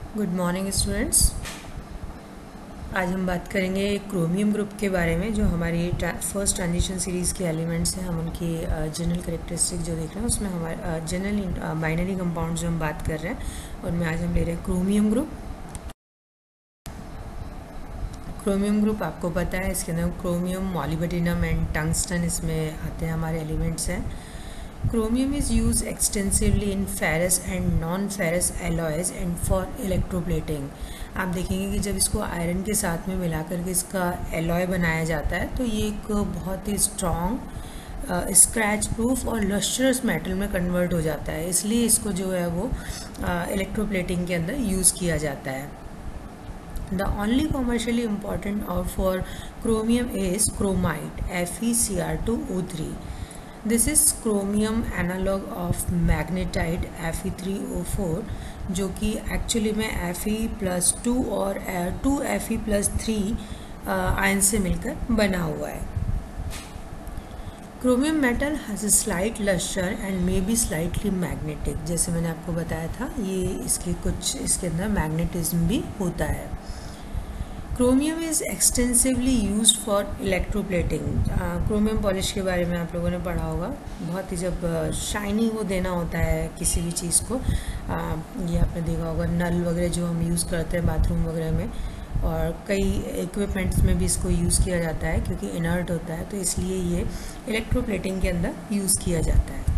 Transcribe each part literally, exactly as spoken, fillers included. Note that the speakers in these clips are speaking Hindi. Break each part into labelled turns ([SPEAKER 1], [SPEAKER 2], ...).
[SPEAKER 1] Good morning students. आज हम बात करेंगे क्रोमियम ग्रुप के बारे में, जो हमारी फर्स्ट ट्रांजिशन सीरीज़ के एलिमेंट्स हैं। हम उनकी जनरल करेक्टरिस्टिक जो देख रहे हैं उसमें हमारे जनरल बाइनरी कंपाउंड जो हम बात कर रहे हैं उनमें आज हम ले रहे हैं क्रोमियम ग्रुप। क्रोमियम ग्रुप आपको पता है, इसके अंदर क्रोमियम, मॉलिब्डेनम एंड टंगस्टन इसमें आते हैं, हमारे एलिमेंट्स हैं। Chromium is used extensively in ferrous and non-ferrous alloys and for electroplating। आप देखेंगे कि जब इसको आयरन के साथ में मिला करके इसका एलॉय बनाया जाता है तो ये एक बहुत ही स्ट्रॉन्ग स्क्रैच प्रूफ और लस्ट्रस मेटल में कन्वर्ट हो जाता है, इसलिए इसको जो है वो इलेक्ट्रोप्लेटिंग के अंदर यूज़ किया जाता है। The only commercially important or for chromium is chromite F e C r two O three। This is chromium analog of magnetite F e three O four, जो कि एक्चुअली में Fe प्लस टू और two Fe plus three ion से मिलकर बना हुआ है। Chromium metal has a slight lustre and may be slightly magnetic. जैसे मैंने आपको बताया था, ये इसके कुछ इसके अंदर मैग्नेटिज्म भी होता है। Chromium is extensively used for electroplating. Chromium polish के बारे में आप लोगों ने पढ़ा होगा। बहुत ही जब शाइनिंग वो देना होता है किसी भी चीज़ को, आ, ये आपने देखा होगा नल वगैरह जो हम यूज़ करते हैं बाथरूम वगैरह में, और कई इक्विपमेंट्स में भी इसको यूज़ किया जाता है क्योंकि इनर्ट होता है, तो इसलिए ये इलेक्ट्रोप्लेटिंग के अंदर यूज़ किया जाता है।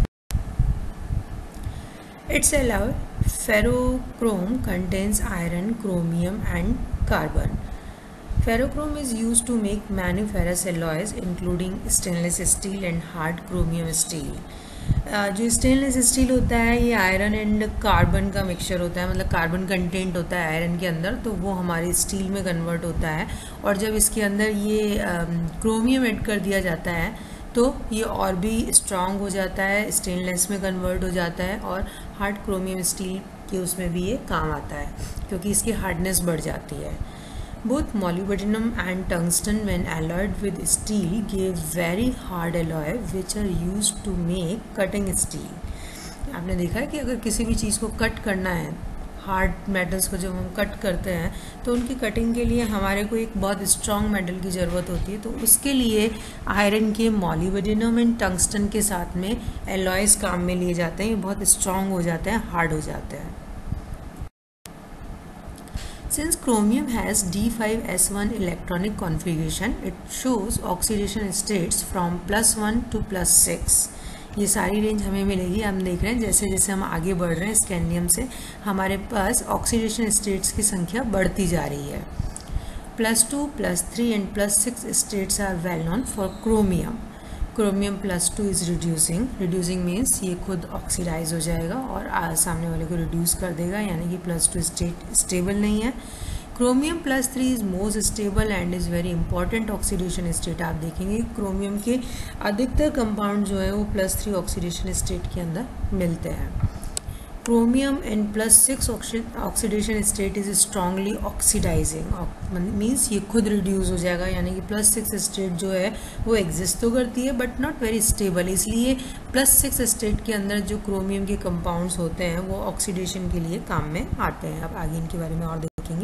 [SPEAKER 1] Its alloy ferrochrome contains iron, chromium and carbon. Ferrochrome is used to make many ferrous alloys including stainless steel and hard chromium steel। uh, जो स्टेनलेस स्टील होता है ये आयरन एंड कार्बन का मिक्सचर होता है, मतलब कार्बन कंटेंट होता है आयरन के अंदर, तो वो हमारी स्टील में कन्वर्ट होता है। और जब इसके अंदर ये क्रोमियम ऐड कर दिया जाता है तो ये और भी स्ट्रॉन्ग हो जाता है, स्टेनलेस में कन्वर्ट हो जाता है, और हार्ड क्रोमियम स्टील के उसमें भी ये काम आता है क्योंकि इसकी हार्डनेस बढ़ जाती है। Both molybdenum and tungsten when alloyed with steel give very hard alloy which are used to make cutting steel। आपने देखा है कि अगर किसी भी चीज़ को कट करना है, हार्ड मेटल्स को जब हम कट करते हैं तो उनकी कटिंग के लिए हमारे को एक बहुत स्ट्रॉन्ग मेटल की ज़रूरत होती है, तो उसके लिए आयरन के, मॉलिब्डेनम एंड टंगस्टन के साथ में एलॉयज़ काम में लिए जाते हैं। ये बहुत स्ट्रॉन्ग हो जाते हैं, हार्ड हो जाते हैं। Since chromium has D five S one electronic configuration, it shows oxidation states from plus one to plus six। ये सारी रेंज हमें मिलेगी। हम देख रहे हैं जैसे जैसे हम आगे बढ़ रहे हैं स्कैंडियम से, हमारे पास ऑक्सीडेशन स्टेट्स की संख्या बढ़ती जा रही है। Plus two, plus three and plus six states are well known for chromium. Chromium plus two is reducing. Reducing means ये खुद ऑक्सीडाइज हो जाएगा और आ, सामने वाले को रिड्यूस कर देगा, यानी कि प्लस टू स्टेट स्टेबल नहीं है। Chromium plus three is most stable and is very important oxidation state. आप देखेंगे क्रोमियम के अधिकतर कंपाउंड जो है वो प्लस थ्री ऑक्सीडेशन स्टेट के अंदर मिलते हैं। Chromium in plus six oxidation state is strongly oxidising, means ये खुद रिड्यूस हो जाएगा, यानी कि प्लस सिक्स स्टेट जो है वो एग्जिस्ट तो करती है बट नॉट वेरी स्टेबल, इसलिए प्लस सिक्स स्टेट के अंदर जो क्रोमियम के कंपाउंड्स होते हैं वो ऑक्सीडेशन के लिए काम में आते हैं। अब आगे इनके बारे में और देखेंगे।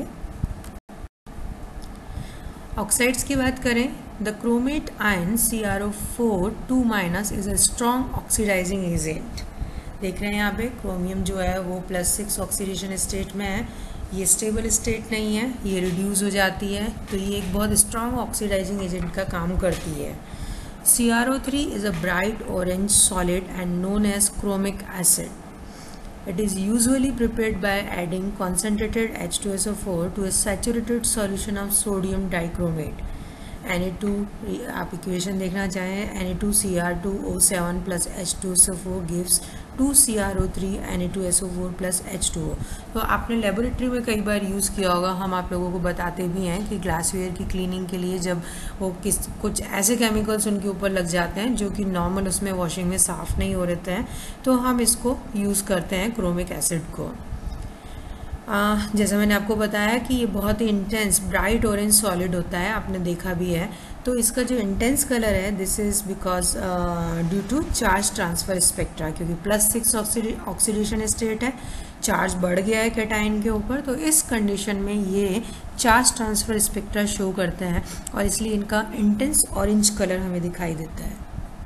[SPEAKER 1] ऑक्साइड्स की बात करें, the chromate ion C R O four two minus is a strong oxidising agent. देख रहे हैं यहाँ पे क्रोमियम जो है वो प्लस सिक्स ऑक्सीडेशन स्टेट में है, ये स्टेबल स्टेट नहीं है, ये रिड्यूस हो जाती है, तो ये एक बहुत स्ट्रॉन्ग ऑक्सीडाइजिंग एजेंट का काम करती है। C R O three is a bright orange solid and known as chromic acid. It is usually prepared by adding concentrated H two S O four to a saturated solution of sodium dichromate. N A two, आप इक्वेशन देखना चाहें, N A two C R two O seven plus H two S O four gives two C R O three N A two S O four plus H two O. तो आपने लेबोरेटरी में कई बार यूज़ किया होगा, हम आप लोगों को बताते भी हैं कि ग्लासवेयर की क्लीनिंग के लिए जब वो किस कुछ ऐसे केमिकल्स उनके ऊपर लग जाते हैं जो कि नॉर्मल उसमें वॉशिंग में साफ़ नहीं हो रहते हैं, तो हम इसको यूज़ करते हैं क्रोमिक एसिड को। आ, जैसा मैंने आपको बताया कि ये बहुत ही इंटेंस ब्राइट ऑरेंज सॉलिड होता है, आपने देखा भी है। तो इसका जो इंटेंस कलर है this is because due to charge transfer spectra, क्योंकि प्लस सिक्स ऑक्सीडेशन स्टेट है चार्ज बढ़ गया है कैटायन के ऊपर, तो इस कंडीशन में ये चार्ज ट्रांसफ़र स्पेक्ट्रा शो करते हैं और इसलिए इनका इंटेंस ऑरेंज कलर हमें दिखाई देता है।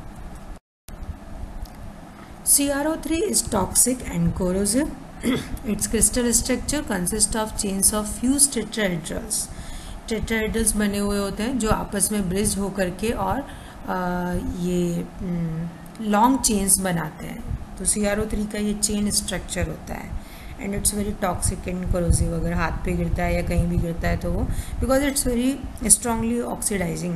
[SPEAKER 1] C r O three is toxic and corrosive. Its crystal structure consists of chains of fused tetrahedrals. टेट्राहेड्रल्स बने हुए होते हैं जो आपस में ब्रिज होकर के और आ, ये लॉन्ग चेन्स बनाते हैं। तो C r O three का ये चेन स्ट्रक्चर होता है and it's very toxic and corrosive. अगर हाथ पे गिरता है या कहीं भी गिरता है तो वो because it's very strongly oxidising.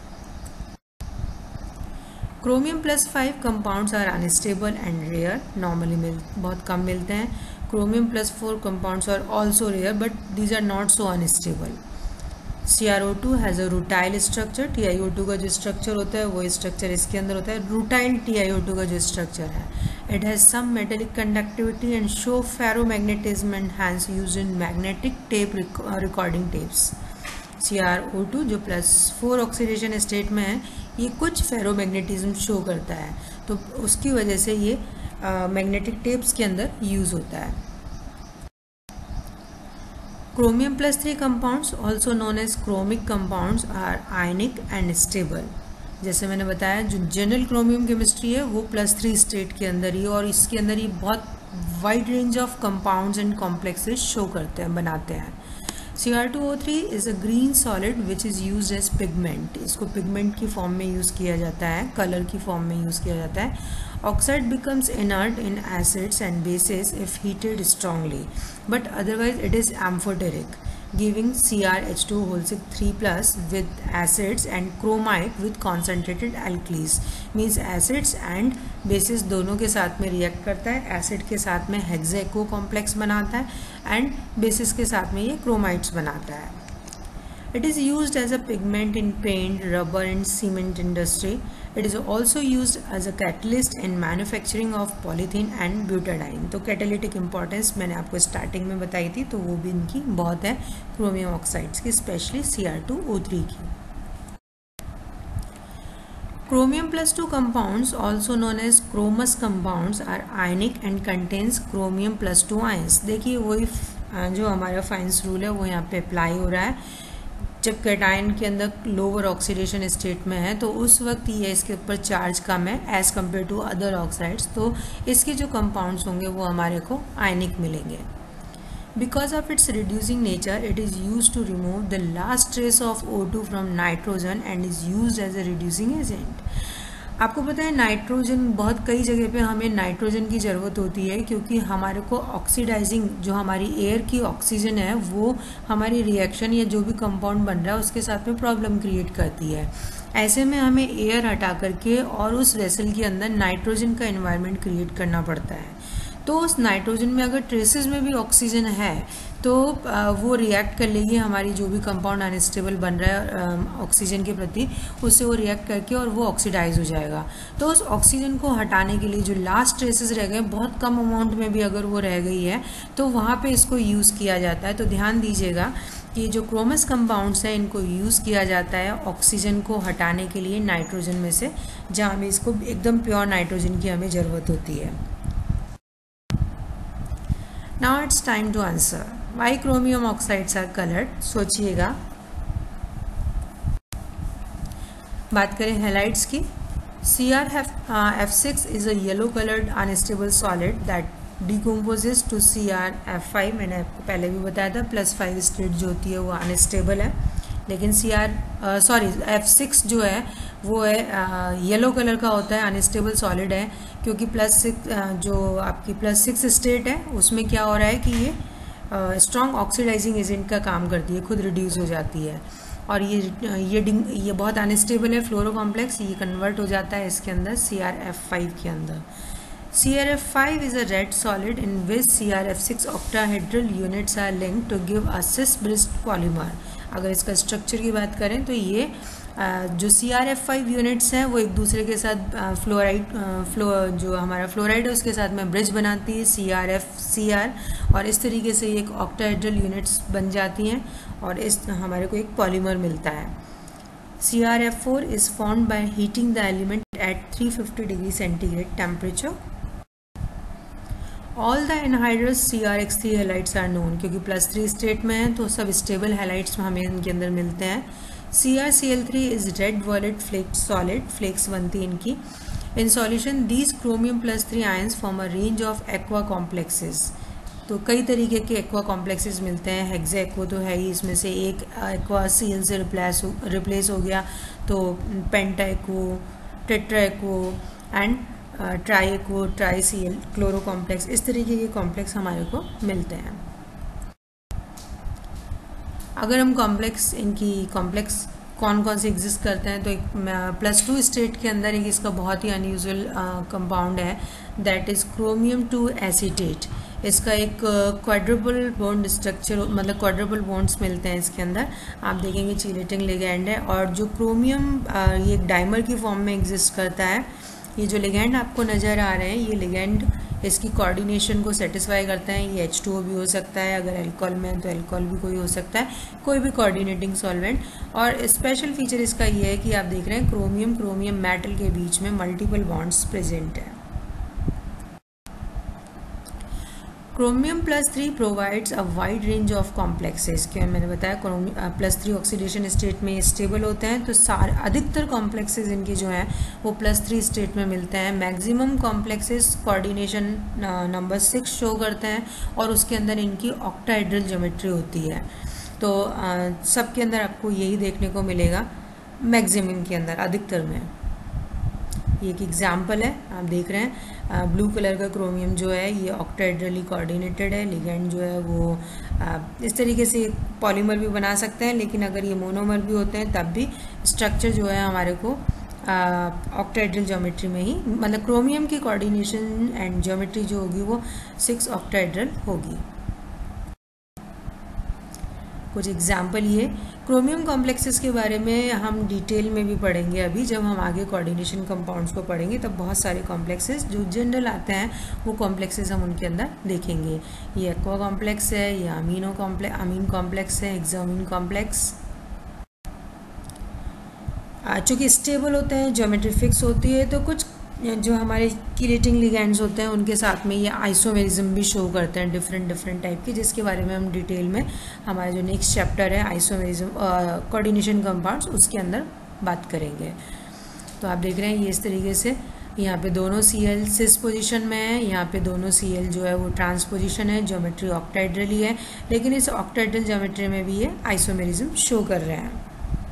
[SPEAKER 1] Chromium plus five compounds are unstable and rare, normally मिल बहुत कम मिलते हैं। Chromium plus four compounds are also rare but these are not so unstable. C r O two has a rutile structure, T i O two का जो स्ट्रक्चर होता है वो स्ट्रक्चर इसके अंदर होता है। Rutile T i O two का जो स्ट्रक्चर है, it has some metallic conductivity and show ferromagnetism and hence used in magnetic tape recording tapes. C r O two जो प्लस फोर ऑक्सीडेशन स्टेट में है, ये कुछ फेरोमैग्नेटिज्म शो करता है, तो उसकी वजह से ये मैग्नेटिक uh, टेप्स के अंदर यूज़ होता है। Chromium plus three compounds, also known as chromic compounds, are ionic and stable. जैसे मैंने बताया जो जनरल क्रोमियम केमिस्ट्री है वो प्लस थ्री स्टेट के अंदर ही, और इसके अंदर ही बहुत wide range of compounds and complexes show करते हैं, बनाते हैं। C r two O three is a green solid which is used as pigment. इसको पिगमेंट की फॉर्म में यूज़ किया जाता है, कलर की फॉर्म में यूज़ किया जाता है। Oxide becomes inert in acids and bases if heated strongly, but otherwise it is amphoteric, giving C r H two whole six three plus with acids and chromite with concentrated alkalis. Means acids and bases दोनों के साथ में रिएक्ट करता है, एसिड के साथ में हेक्सेको कॉम्प्लेक्स बनाता है एंड बेसिस के साथ में ये क्रोमाइट्स बनाता है। It is used as a pigment in paint, rubber and cement industry. It is also used as a catalyst in manufacturing of polythene and butadiene. तो कैटालिटिक इम्पोर्टेंस मैंने आपको स्टार्टिंग में बताई थी, तो वो भी इनकी बहुत है क्रोमियम ऑक्साइड्स की, specially C r two O three की। Chromium plus two compounds, also known as chromous compounds, are ionic and contains chromium plus two ions. देखिए वही जो हमारा फाइंस रूल है वो यहाँ पे अप्लाई हो रहा है। जब कैटायन के अंदर लोअर ऑक्सीडेशन स्टेट में है तो उस वक्त ये इसके ऊपर चार्ज कम है as compare to other oxides, तो इसके जो कंपाउंड्स होंगे वो हमारे को आयनिक मिलेंगे। Because of its reducing nature it is use to remove the last trace of O two from nitrogen and is use as a reducing agent. आपको पता है नाइट्रोजन बहुत कई जगह पे हमें नाइट्रोजन की ज़रूरत होती है, क्योंकि हमारे को ऑक्सीडाइजिंग जो हमारी एयर की ऑक्सीजन है वो हमारी रिएक्शन या जो भी कंपाउंड बन रहा है उसके साथ में प्रॉब्लम क्रिएट करती है। ऐसे में हमें एयर हटा करके और उस वेसल के अंदर नाइट्रोजन का एनवायरनमेंट क्रिएट करना पड़ता है। तो उस नाइट्रोजन में अगर ट्रेसेस में भी ऑक्सीजन है तो वो रिएक्ट कर लेगी, हमारी जो भी कंपाउंड अनस्टेबल बन रहा है ऑक्सीजन के प्रति उससे वो रिएक्ट करके और वो ऑक्सीडाइज हो जाएगा। तो उस ऑक्सीजन को हटाने के लिए जो लास्ट ट्रेसेस रह गए, बहुत कम अमाउंट में भी अगर वो रह गई है तो वहाँ पे इसको यूज़ किया जाता है। तो ध्यान दीजिएगा कि जो क्रोमस कंपाउंड्स हैं इनको यूज़ किया जाता है ऑक्सीजन को हटाने के लिए नाइट्रोजन में से, जहाँ हमें इसको एकदम प्योर नाइट्रोजन की हमें ज़रूरत होती है। Now it's time to answer. Why chromium oxides are colored? सोचिएगा। बात करें हैलाइड्स की। C r F six is a yellow colored unstable solid that decomposes to C r F five. मैंने आपको पहले भी बताया था प्लस फाइव स्टेट जो होती है वो अनस्टेबल है, लेकिन C r sorry F six जो है वो है येलो कलर का होता है, अनस्टेबल सॉलिड है, क्योंकि प्लस सिक्स जो आपकी प्लस सिक्स स्टेट है उसमें क्या हो रहा है कि ये स्ट्रॉन्ग ऑक्सीडाइजिंग एजेंट का काम करती है, खुद रिड्यूस हो जाती है। और ये ये ये बहुत अनस्टेबल है फ्लोरो कॉम्प्लेक्स, ये कन्वर्ट हो जाता है इसके अंदर C r F five के अंदर। C r F five is a red solid in which C r F six octahedral units are linked to give a cis-bridged polymer। अगर इसका स्ट्रक्चर की बात करें तो ये जो C r F five units हैं वो एक दूसरे के साथ फ्लोराइड फ्लो जो हमारा फ्लोराइड है उसके साथ में ब्रिज बनाती है C r F C r, और इस तरीके से ये एक ऑक्टाहेड्रल यूनिट्स बन जाती हैं और इस हमारे को एक पॉलीमर मिलता है। C r F four is formed by heating the element at three hundred fifty degree centigrade temperature। All the anhydrous C R X three halides are known, क्योंकि प्लस थ्री स्टेट में है तो सब स्टेबल हैलाइड्स हमें इनके अंदर मिलते हैं. C R C L three is red violet flakes solid, flakes बनती है इनकी. In solution these chromium plus three ions form a range of aqua complexes. तो कई तरीके के एक्वा कॉम्प्लेक्सेस मिलते हैं. हेक्सा एक्वा तो है ही, इसमें से एक एक्वा सी एल से रिप्लेस हो रिप्लेस हो गया, तो penta aquo, tetra aquo and tri aquo, tri C L chloro complex, इस तरीके के कॉम्प्लेक्स हमारे को मिलते हैं. अगर हम कॉम्प्लेक्स इनकी कॉम्प्लेक्स कौन कौन से एग्जिस्ट करते हैं, तो एक प्लस टू स्टेट के अंदर एक इसका बहुत ही अनयूजुअल कंपाउंड है, that is chromium two acetate. इसका एक क्वाड्रुपल बॉन्ड स्ट्रक्चर, मतलब क्वाड्रुपल बॉन्ड्स मिलते हैं इसके अंदर. आप देखेंगे चीलेटिंग लिगैंड है, और जो क्रोमियम ये एक डाइमर की फॉर्म में एग्जिस्ट करता है. ये जो लिगैंड आपको नज़र आ रहे हैं, ये लिगैंड इसकी कोऑर्डिनेशन को सेटिस्फाई करते हैं. ये एच टू ओ भी हो सकता है, अगर एल्कोहल में है तो एल्कोहल भी कोई हो सकता है, कोई भी कोऑर्डिनेटिंग सॉल्वेंट. और स्पेशल फीचर इसका ये है कि आप देख रहे हैं क्रोमियम क्रोमियम मेटल के बीच में मल्टीपल बॉन्ड्स प्रेजेंट है. Chromium plus three provides a wide range of complexes. क्या मैंने बताया chromium plus three oxidation state में स्टेबल होते हैं, तो सारे अधिकतर कॉम्प्लेक्सेस इनके जो हैं वो प्लस थ्री स्टेट में मिलते हैं. Maximum complexes coordination number six show करते हैं, और उसके अंदर इनकी ऑक्टाहेड्रल ज्योमेट्री होती है. तो सब के अंदर आपको यही देखने को मिलेगा, मैक्सिमम के अंदर, अधिकतर में. ये एक एग्जाम्पल है, आप देख रहे हैं ब्लू कलर का क्रोमियम जो है ये ऑक्टाहेड्रली कोऑर्डिनेटेड है. लिगैंड जो है वो आ, इस तरीके से पॉलीमर भी बना सकते हैं, लेकिन अगर ये मोनोमर भी होते हैं तब भी स्ट्रक्चर जो है हमारे को ऑक्टाहेड्रल ज्योमेट्री में ही, मतलब क्रोमियम की कोऑर्डिनेशन एंड ज्योमेट्री जो होगी वो सिक्स ऑक्टाहेड्रल होगी. कुछ एग्जाम्पल ये क्रोमियम कॉम्प्लेक्सेस के बारे में हम डिटेल में भी पढ़ेंगे. अभी जब हम आगे कोऑर्डिनेशन कंपाउंड्स को पढ़ेंगे तब बहुत सारे कॉम्प्लेक्सेस जो जनरल आते हैं वो कॉम्प्लेक्सेस हम उनके अंदर देखेंगे. ये एक्वा कॉम्प्लेक्स है, ये अमीनो कॉम्प्लेक्स अमीन कॉम्प्लेक्स है, हेक्सामीन कॉम्प्लेक्स. चूँकि स्टेबल होते हैं, ज्योमेट्री फिक्स होती है, तो कुछ जो हमारे कीलेटिंग लिगैंड्स होते हैं उनके साथ में ये आइसोमेरिज्म भी शो करते हैं डिफरेंट डिफरेंट टाइप के, जिसके बारे में हम डिटेल में हमारा जो नेक्स्ट चैप्टर है आइसोमेरिज्म कोऑर्डिनेशन कंपाउंड्स उसके अंदर बात करेंगे. तो आप देख रहे हैं ये इस तरीके से यहाँ पे दोनों सी एल सिस पोजिशन में है, यहाँ पे दोनों सी एल जो है वो ट्रांस पोजिशन है. ज्योमेट्री ऑक्टाहेड्रली है, लेकिन इस ऑक्टाहेड्रल ज्योमेट्री में भी ये आइसोमेरिज्म शो कर रहे हैं.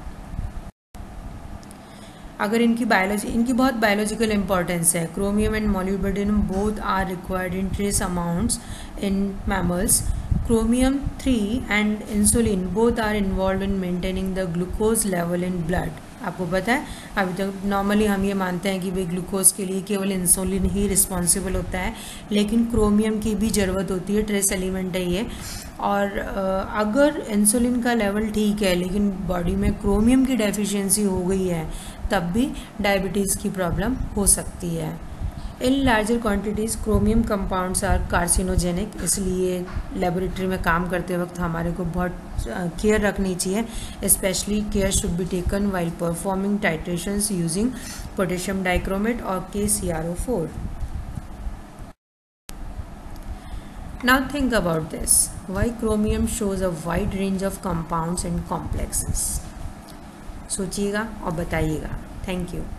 [SPEAKER 1] अगर इनकी बायोलॉजी इनकी बहुत बायोलॉजिकल इंपॉर्टेंस है. Chromium and molybdenum both are required in trace amounts in mammals. Chromium three and insulin both are involve in maintaining the glucose level in blood. आपको पता है अभी तक तो नॉर्मली हम ये मानते हैं कि भाई ग्लूकोज के लिए केवल इंसुलिन ही रिस्पॉन्सिबल होता है, लेकिन क्रोमियम की भी ज़रूरत होती है, ट्रेस एलिमेंट है ये. और अगर इंसुलिन का लेवल ठीक है लेकिन बॉडी में क्रोमियम की डेफिशिएंसी हो गई है तब भी डायबिटीज़ की प्रॉब्लम हो सकती है. In larger quantities chromium compounds are carcinogenic, इसलिए लेबोरेटरी में काम करते वक्त हमारे को बहुत केयर रखनी चाहिए. Specially care should be taken while performing titrations using potassium dichromate और K C R O four. Now think about this. Why chromium shows a wide range of compounds and complexes? सोचिएगा और बताइएगा. Thank you.